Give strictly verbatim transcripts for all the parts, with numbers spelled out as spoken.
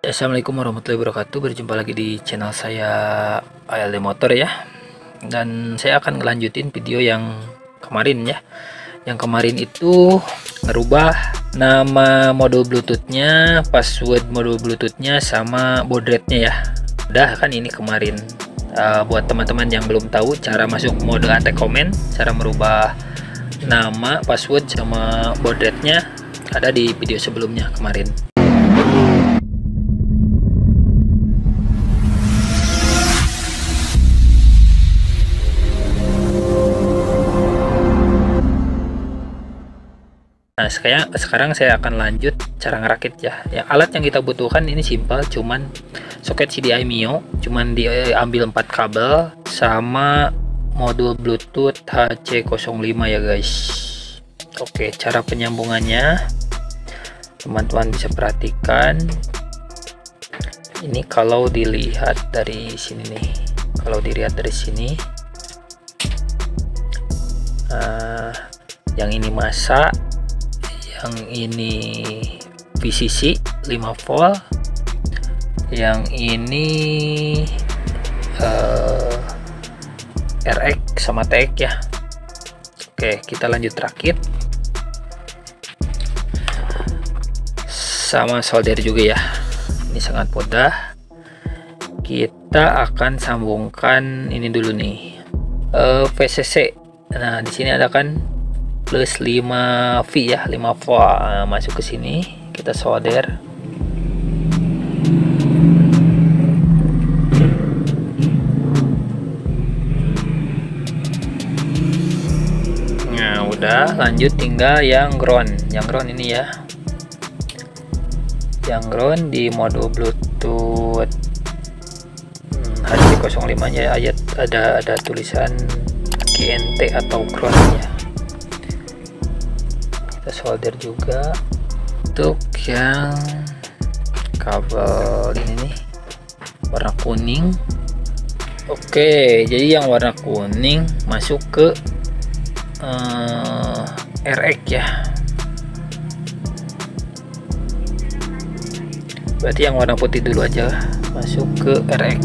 Assalamualaikum warahmatullahi wabarakatuh. Berjumpa lagi di channel saya A L D Motor ya. Dan saya akan ngelanjutin video yang kemarin ya. Yang kemarin itu ngerubah nama modul bluetoothnya, password modul bluetoothnya, sama baud rate-nya ya. Udah kan ini kemarin. uh, Buat teman-teman yang belum tahu cara masuk mode attack comment, cara merubah nama, password, sama baud rate-nya, ada di video sebelumnya kemarin. Nah, sekarang, sekarang saya akan lanjut cara ngerakit ya. Yang alat yang kita butuhkan ini simpel, cuman soket C D I Mio, cuman diambil empat kabel sama modul Bluetooth H C nol lima ya guys. Oke, cara penyambungannya teman-teman bisa perhatikan. Ini kalau dilihat dari sini nih, kalau dilihat dari sini, uh, yang ini masa, yang ini V C C lima volt, yang ini uh, R X sama T X ya. Oke, kita lanjut rakit sama solder juga ya. Ini sangat mudah. Kita akan sambungkan ini dulu nih, uh, V C C. Nah, di sini ada kan plus lima V ya, lima volt. Nah, masuk ke sini, kita solder. Nah, udah, lanjut tinggal yang ground. Yang ground ini ya. Yang ground di modul Bluetooth hmm, H C nol lima nya ayat ada ada tulisan G N T atau ground ya. Kita solder juga untuk yang kabel ini nih, warna kuning. Oke, jadi yang warna kuning masuk ke uh, R X ya. Berarti yang warna putih dulu aja masuk ke R X.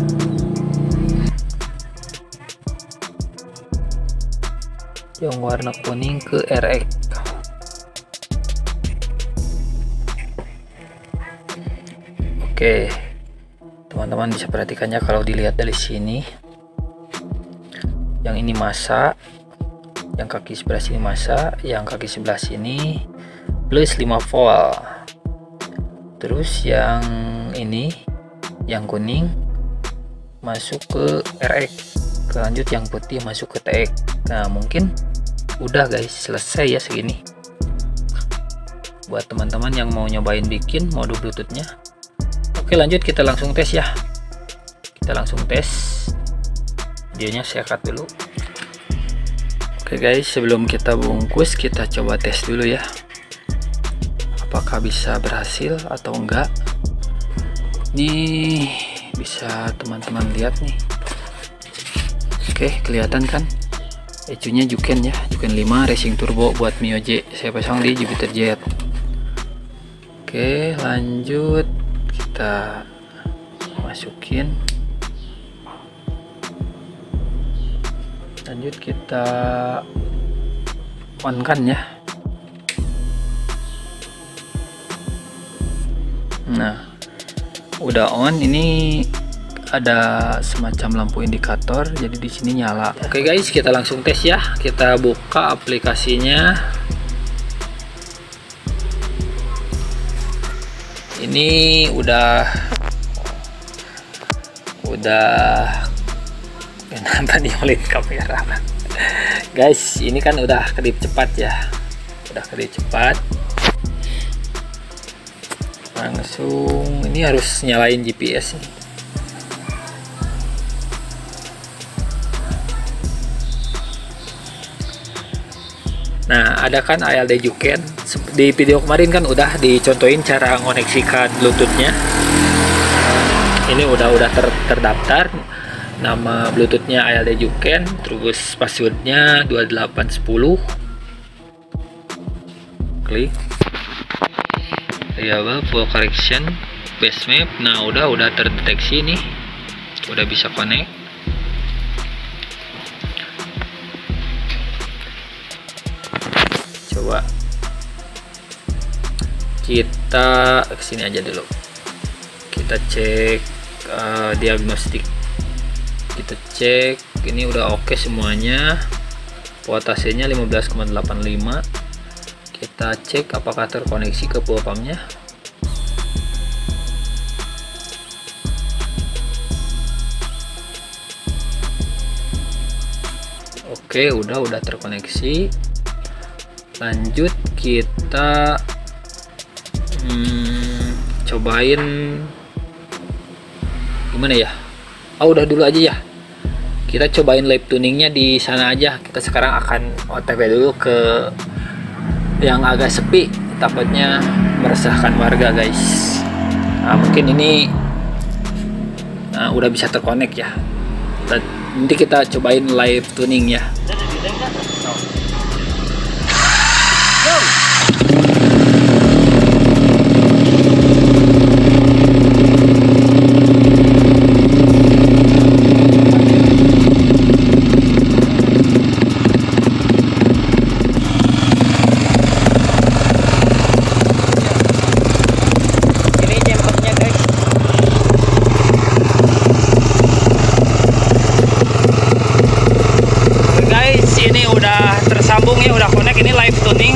Yang warna kuning ke R X. Oke, teman-teman bisa perhatikannya kalau dilihat dari sini. Yang ini masa, yang kaki sebelah sini masa, yang kaki sebelah sini plus lima volt. Terus yang ini, yang kuning masuk ke R X. Lanjut yang putih masuk ke T X. Nah, mungkin udah guys, selesai ya segini. Buat teman-teman yang mau nyobain bikin modul bluetoothnya. Oke, lanjut kita langsung tes ya. Kita langsung tes. Videonya saya cut dulu. Oke guys, sebelum kita bungkus, kita coba tes dulu ya. Apakah bisa berhasil atau enggak. Nih, bisa teman-teman lihat nih. Oke, kelihatan kan? Ecunya Juken ya, Juken lima Racing Turbo buat Mio J. Saya pasang di Jupiter Jet. Oke, lanjut. Kita masukin, lanjut kita on kan ya. Nah, udah on. Ini ada semacam lampu indikator, jadi di sini nyala. Oke guys, kita langsung tes ya. Kita buka aplikasinya. Ini udah udah kenapa diolin kamera guys. Ini kan udah kedip cepat ya, udah kedip cepat. Langsung ini harus nyalain G P S nih. Nah, ada kan A L D Juken. Di video kemarin kan udah dicontohin cara mengoneksikan Bluetoothnya. Ini udah udah ter, terdaftar nama Bluetoothnya A L D Juken, terus passwordnya dua delapan satu nol. Klik reliable full correction. base map. Nah udah udah terdeteksi nih, udah bisa connect. Coba kita kesini aja dulu, kita cek uh, diagnostik, kita cek ini udah oke semuanya. Voltasenya lima belas koma delapan lima. Kita cek apakah terkoneksi ke full pumpnya. Oke, udah udah terkoneksi. Lanjut kita hmm, cobain gimana ya. Oh udah dulu aja ya, kita cobain live tuningnya di sana aja. Kita sekarang akan O T W dulu ke yang agak sepi, takutnya meresahkan warga guys. Nah mungkin ini nah, udah bisa terkonek ya. Nanti kita cobain live tuning ya. Ini udah tersambung ya, udah connect, ini live tuning.